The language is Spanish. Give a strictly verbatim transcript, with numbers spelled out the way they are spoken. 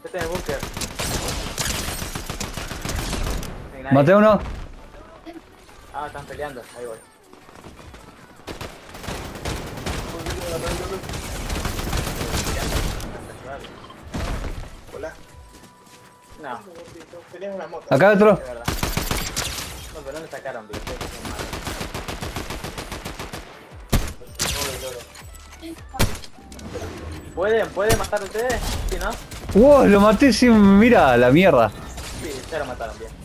Este en el búnker. Maté a uno. Ah, están peleando. Ahí voy. Hola. No, Tenés una moto. Acá otro. es verdad. No, pero no le sacaron, tío. Ustedes son malos. ¿Pueden, pueden matar ustedes? Sí, ¿no? Wow, lo maté sin... Mira, la mierda. Sí, ya lo mataron bien.